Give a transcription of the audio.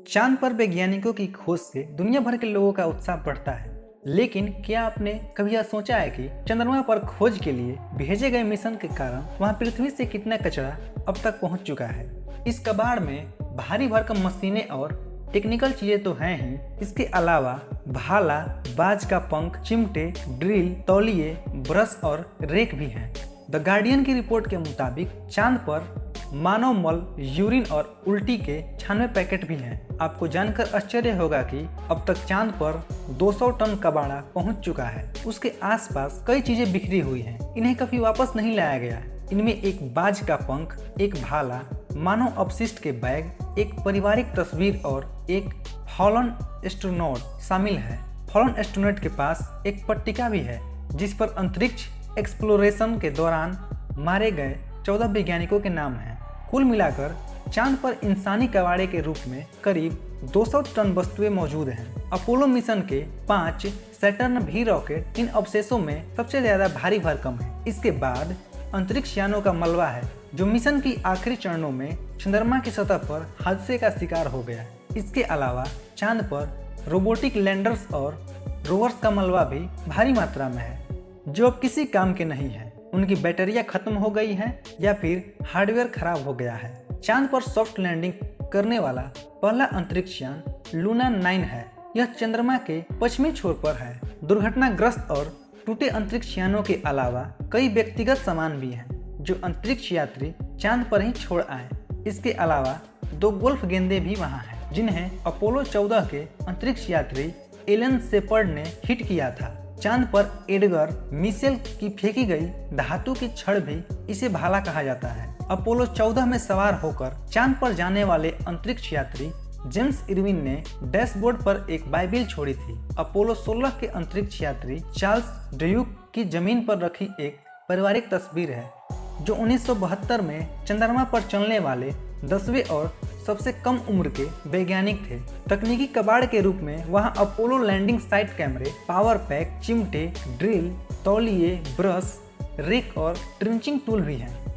चांद पर वैज्ञानिकों की खोज से दुनिया भर के लोगों का उत्साह बढ़ता है। लेकिन क्या आपने कभी यह सोचा है कि चंद्रमा पर खोज के लिए भेजे गए मिशन के कारण वहां पृथ्वी से कितना कचरा अब तक पहुंच चुका है। इस कबाड़ में भारी भरकम मशीनें और टेक्निकल चीजें तो हैं ही, इसके अलावा भाला, बाज का पंख, चिमटे, ड्रिल, तौलिए, ब्रश और रेक भी हैं। द गार्डियन की रिपोर्ट के मुताबिक चांद पर मानव मल, यूरिन और उल्टी के 96 पैकेट भी हैं। आपको जानकर आश्चर्य होगा कि अब तक चांद पर 200 टन कबाड़ा पहुंच चुका है। उसके आसपास कई चीजें बिखरी हुई हैं, इन्हें कभी वापस नहीं लाया गया। इनमें एक बाज का पंख, एक भाला, मानव अपशिष्ट के बैग, एक पारिवारिक तस्वीर और एक फॉलन एस्ट्रोनॉट शामिल है। फॉलन एस्ट्रोनॉट के पास एक पट्टिका भी है जिस पर अंतरिक्ष एक्सप्लोरेशन के दौरान मारे गए 14 वैज्ञानिकों के नाम हैं। कुल मिलाकर चांद पर इंसानी कबाड़े के रूप में करीब 200 टन वस्तुएं मौजूद हैं। अपोलो मिशन के 5 सैटर्न भी रॉकेट इन अवशेषों में सबसे ज्यादा भारी भरकम है। इसके बाद अंतरिक्ष यानों का मलबा है जो मिशन की आखिरी चरणों में चंद्रमा की सतह पर हादसे का शिकार हो गया। इसके अलावा चांद पर रोबोटिक लैंडर्स और रोवर्स का मलबा भी भारी मात्रा में है जो अब किसी काम के नहीं है। उनकी बैटरियां खत्म हो गई हैं या फिर हार्डवेयर खराब हो गया है। चांद पर सॉफ्ट लैंडिंग करने वाला पहला अंतरिक्ष यान लूना 9 है। यह चंद्रमा के पश्चिमी छोर पर है। दुर्घटनाग्रस्त और टूटे अंतरिक्ष यानों के अलावा कई व्यक्तिगत सामान भी हैं जो अंतरिक्ष यात्री चांद पर ही छोड़ आए। इसके अलावा 2 गोल्फ गेंदें भी वहाँ हैं जिन्हें अपोलो 14 के अंतरिक्ष यात्री एलन शेपर्ड ने हिट किया था। चांद पर एडगर मिशेल की फेंकी गई धातु की छड़ भी इसे भाला कहा जाता है। अपोलो 14 में सवार होकर चांद पर जाने वाले अंतरिक्ष यात्री जेम्स इरविन ने डैशबोर्ड पर एक बाइबिल छोड़ी थी। अपोलो 16 के अंतरिक्ष यात्री चार्ल्स ड्यूक की जमीन पर रखी एक पारिवारिक तस्वीर है जो 1972 में चंद्रमा पर चलने वाले 10वें और सबसे कम उम्र के वैज्ञानिक थे। तकनीकी कबाड़ के रूप में वहां अपोलो लैंडिंग साइट कैमरे, पावर पैक, चिमटे, ड्रिल, तौलिए, ब्रश, रेक और ट्रिंचिंग टूल भी हैं।